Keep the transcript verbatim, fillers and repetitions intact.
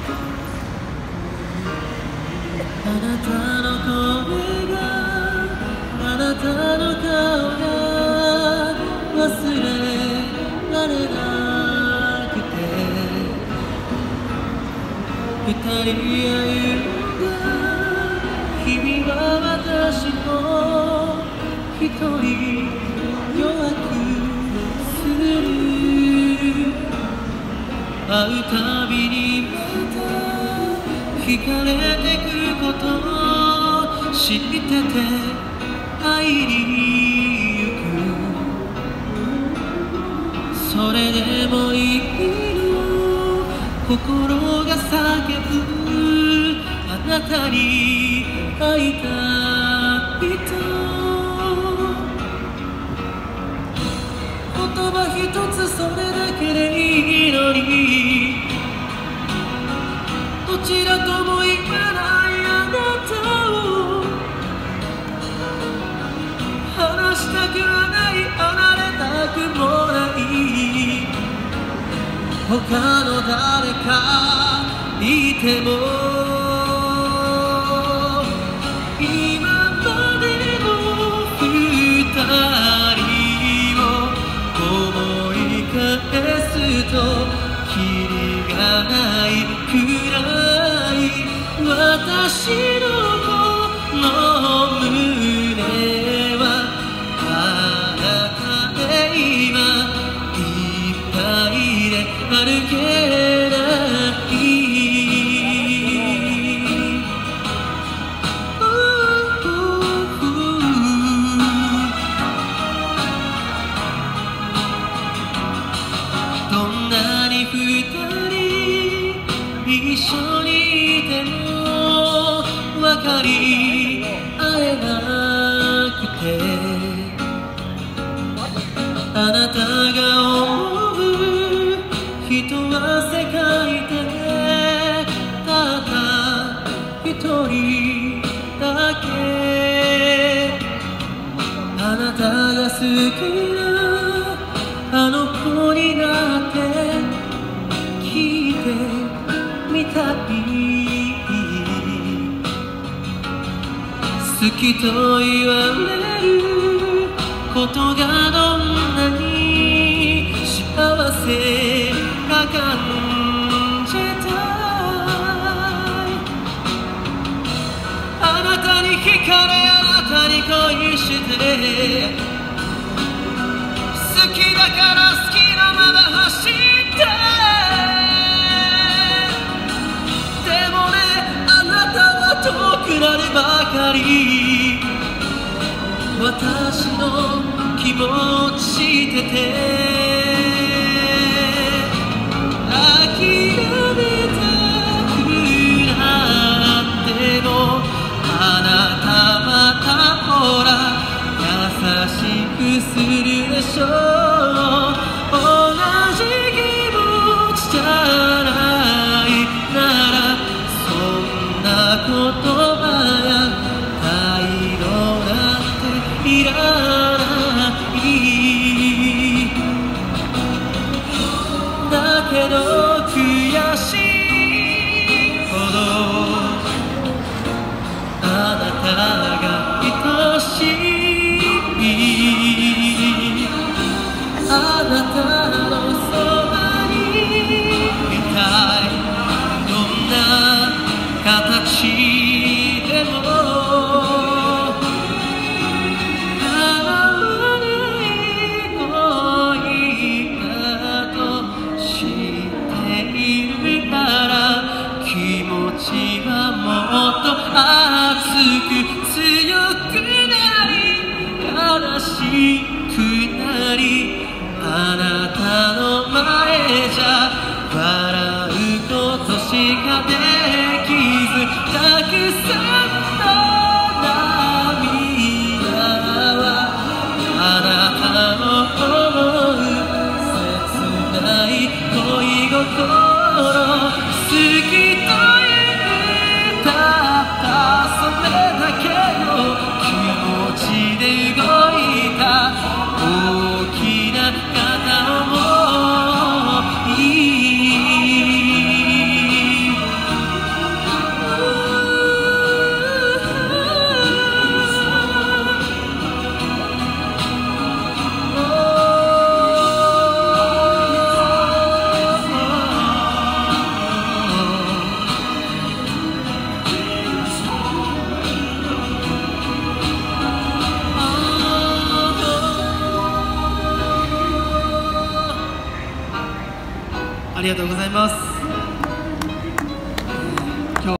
あなたの声があなたの顔が忘れられなくて二人歩んだ日々は私も一人弱くする会うたびにまた惹かれてくことを知ってて会いに行くそれでもいいの心が叫ぶあなたに会いたいと言葉一つそれだけでいいのにどちらとも言わないあなたを話したくはない離れたくもない他の誰かいても今までの二人を思い返すとキリがないくらい私のこの胸はあなたで今いっぱいで歩けないどんなに二人一緒にいても分かり合えなくてあなたが思う人は世界でたった一人だけあなたが好きなあの子になって聞いてみたい好きと言われることがどんなに幸せか感じたいあなたに惹かれあなたに恋して好きだから好きなまま走ってでもねあなたは遠くなるばかり私の気持ち知ってて諦めたくなってもあなたまたほら優しくするでしょう同じ気持ちじゃないならそんな言葉や態度だっていらないだけど悔しいほどあなたが愛しいあなたのそばにいたいどんな形でも叶わない恋だと知っているから気持ちはもっと熱く強くなり悲しくなりあなたの前じゃ笑うことしかできずたくさんの涙はあなたの思う切ない恋心好きと言ったたそれだけの気持ちで動いた大きな片思いりがとうございます。